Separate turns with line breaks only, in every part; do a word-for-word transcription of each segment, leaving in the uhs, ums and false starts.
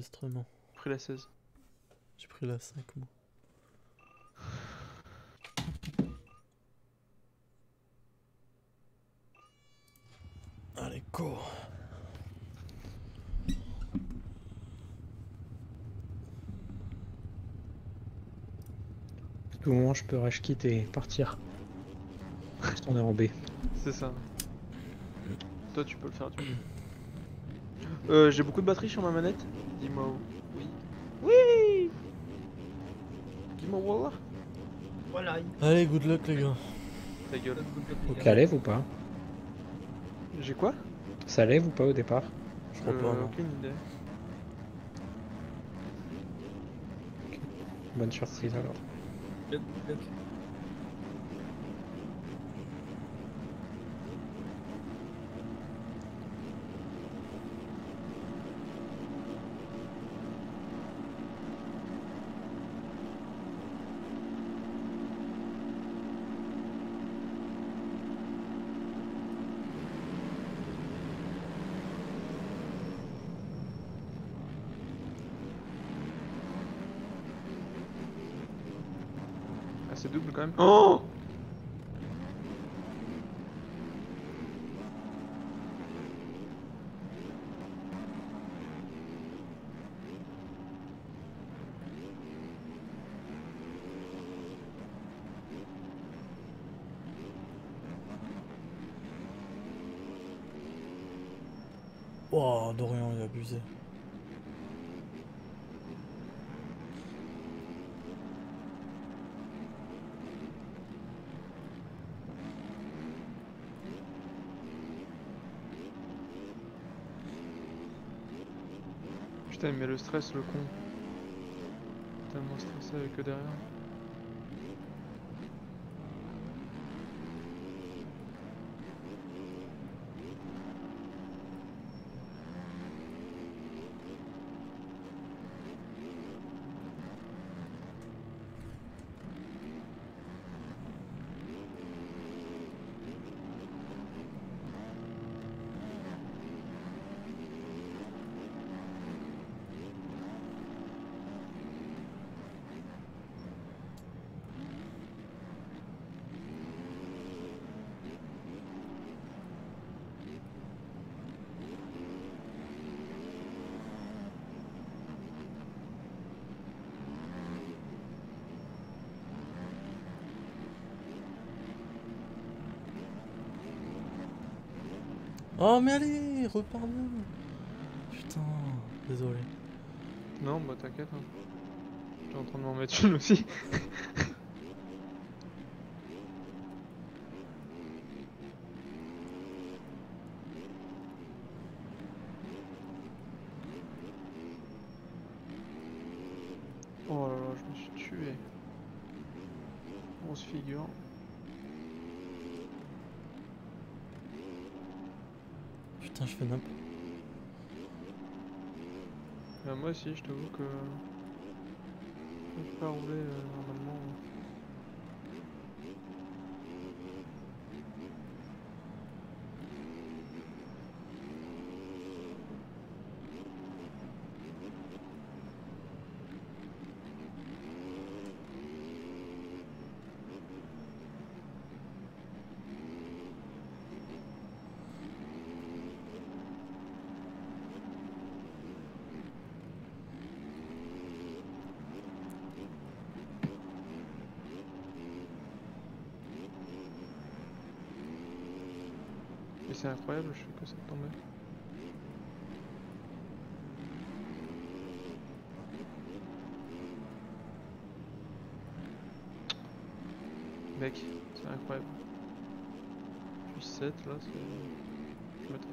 d'enregistrement.
J'ai pris la seize.
J'ai pris la cinq moi. Allez, go.
À tout moment, je peux rage quit et partir. Parce qu'on est en B.
C'est ça. Toi, tu peux le faire du coup. Euh, j'ai beaucoup de batterie sur ma manette. Dis-moi où. Oui. Oui. Dis-moi Wallah.
Voilà.
Allez, good luck les gars.
Ta gueule.
Ça lève ou pas?
J'ai quoi?
Ça lève ou pas au départ?
Je crois pas,
Euh,
non.
aucune idée.
Bonne surprise alors.
Look, look.
Ah, c'est double quand même. Oh!
Oh, Dorian, il a abusé.
Putain, il met le stress, le con. Tellement stressé avec eux derrière.
Oh, mais allez, repars bien. Putain, désolé.
Non, bah t'inquiète. Hein. J'étais en train de m'en mettre une aussi. Oh là là, je me suis tué. Grosse figure.
Putain, je fais n'importe.
Bah, moi aussi, je t'avoue que. Je peux pas rouler euh, normalement. Et c'est incroyable, je fais que ça de tomber. Mec, c'est incroyable. Je suis sept là, c'est. Je me tais.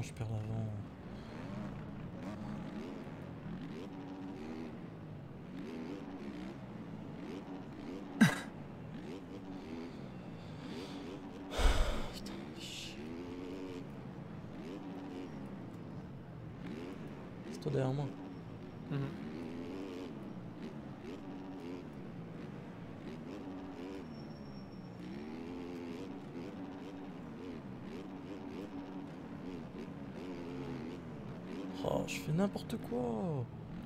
non, je perds l'avant. Putain, chier. C'est toi derrière moi.
Mhm.
Oh, je fais n'importe quoi.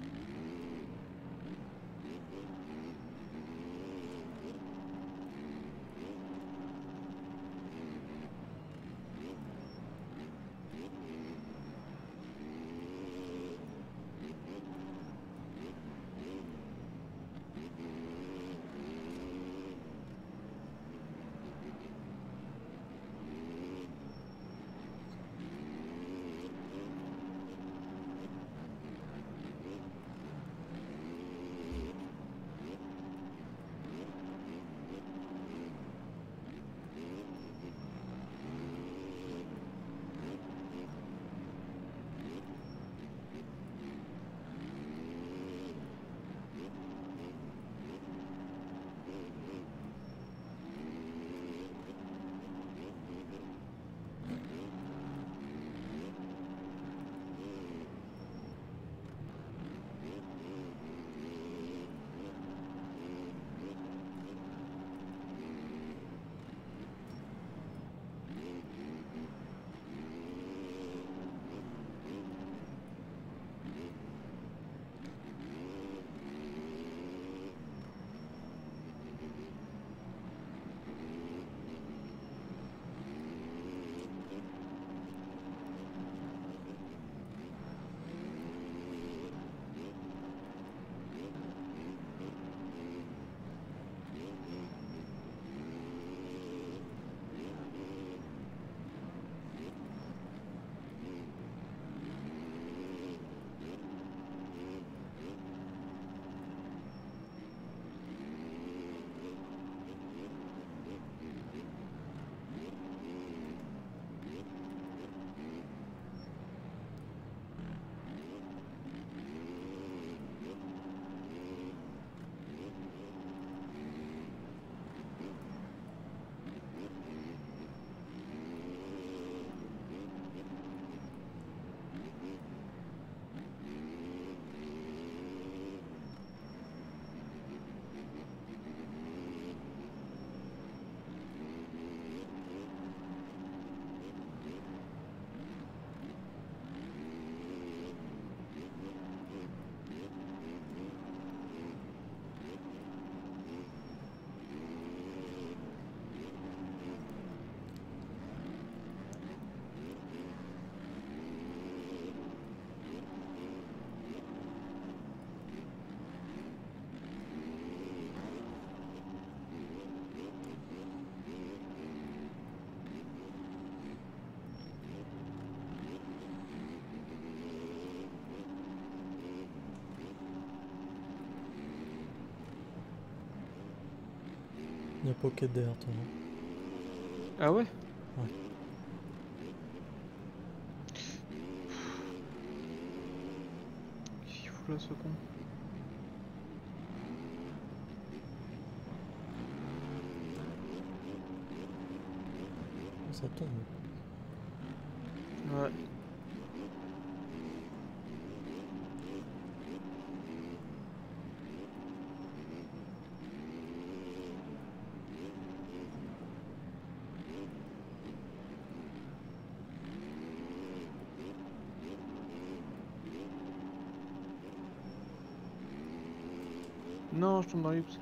Il y a Pocket derrière toi. hein.
Ah ouais?
Ouais.
Qu'est-ce qu'il fout là ce con?
Ça tombe.
Ouais. Non, je tombe dans l'Ups.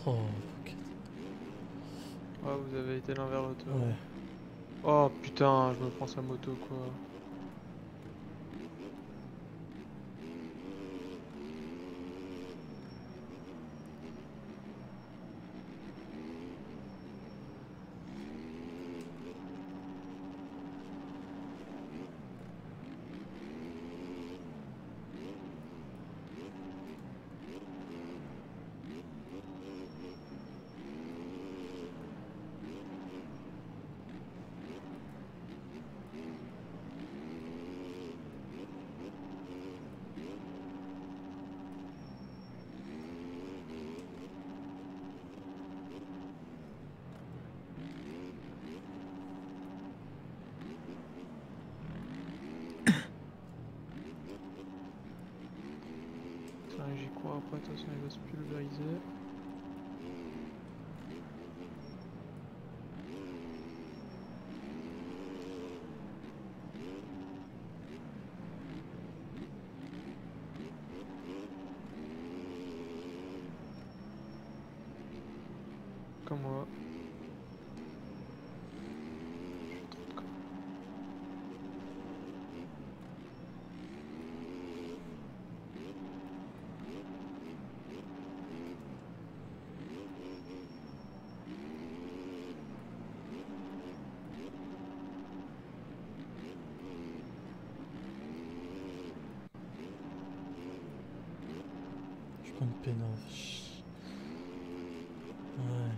Oh, ok.
Ah, vous avez été l'un vers l'autre.
Ouais.
Oh putain, je me prends sa moto quoi. Tiens, j'y cours après, attention, il va se pulvériser. Comme moi.
Je prends une pénage. Ouais.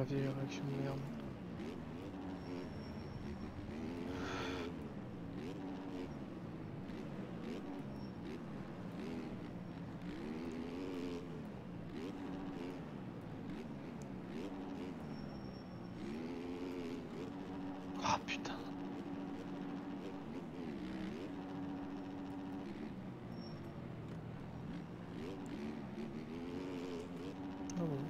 des réactions de merde. Ah putain. Ah bon.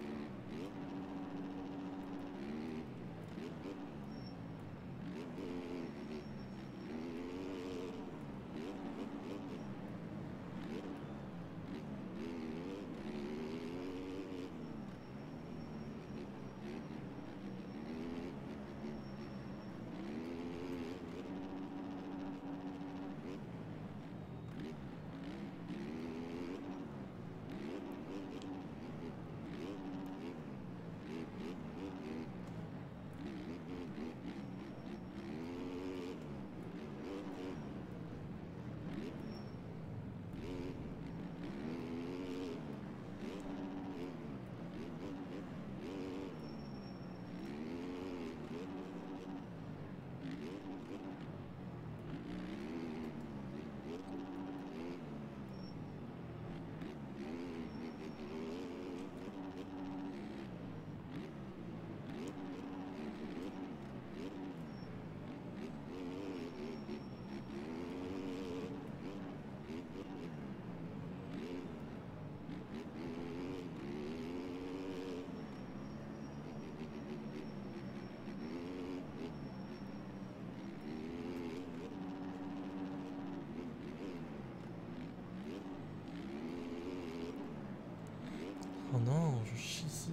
Oh non, je chie ici.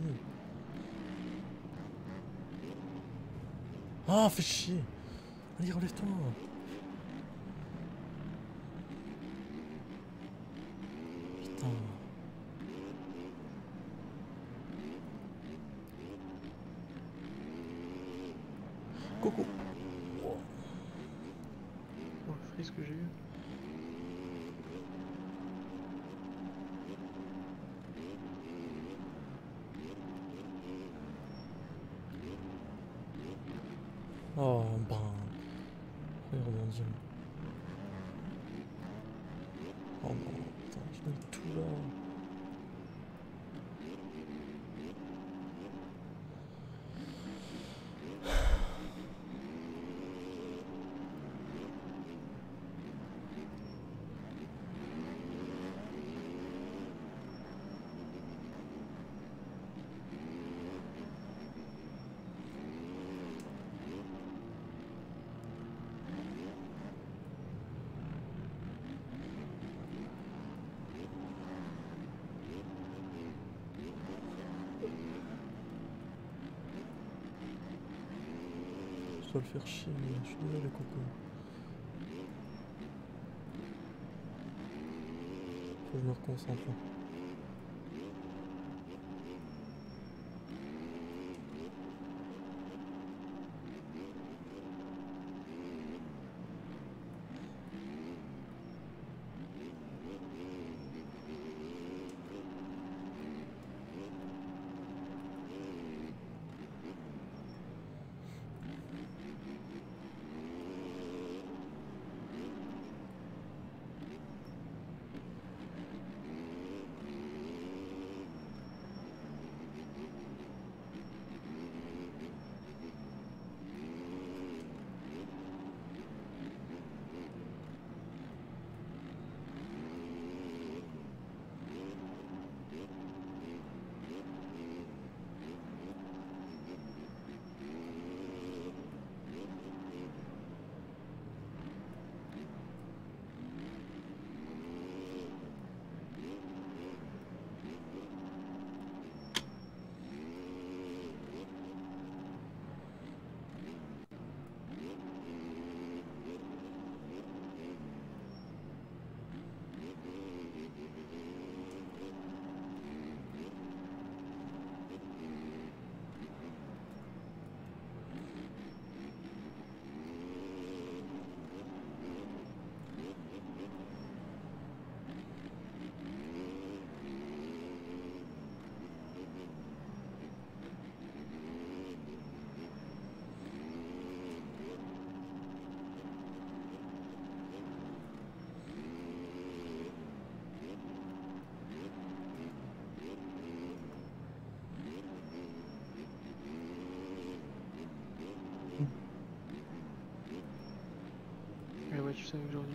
Ah, fais chier. Allez, relève-toi. Putain. Coco.
Oh, le freeze que j'ai eu.
Oh, ben. Il rebondit. Oh non, putain, je donne tout là. Je dois le faire chier, mais je suis désolé, Coco. Faut que je me reconcentre là.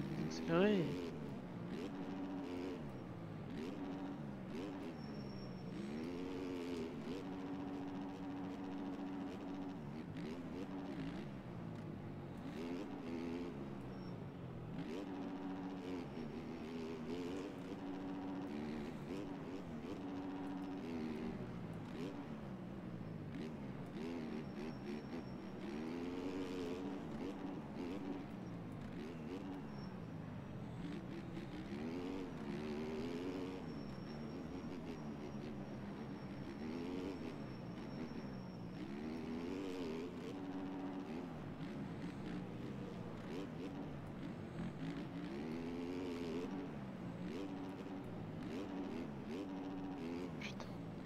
Accélérez. Putain.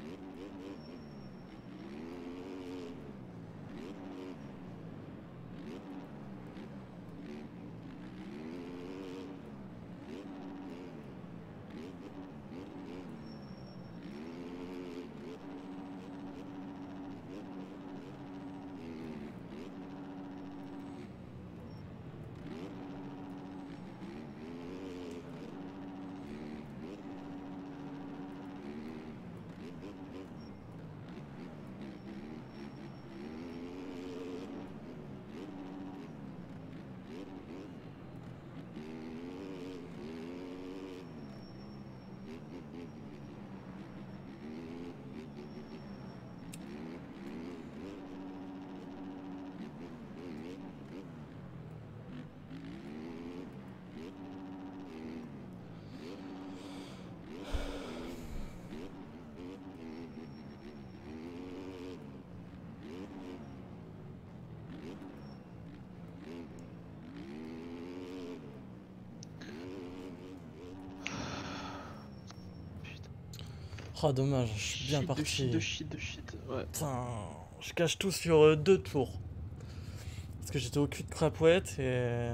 Oh dommage, je suis bien
Shit
parti.
de shit, de shit, de shit. Ouais.
Putain, je cache tout sur euh, deux tours. Parce que j'étais au cul de crapouette et...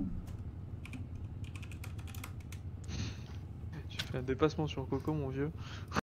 Tu fais un dépassement sur Coco, mon vieux.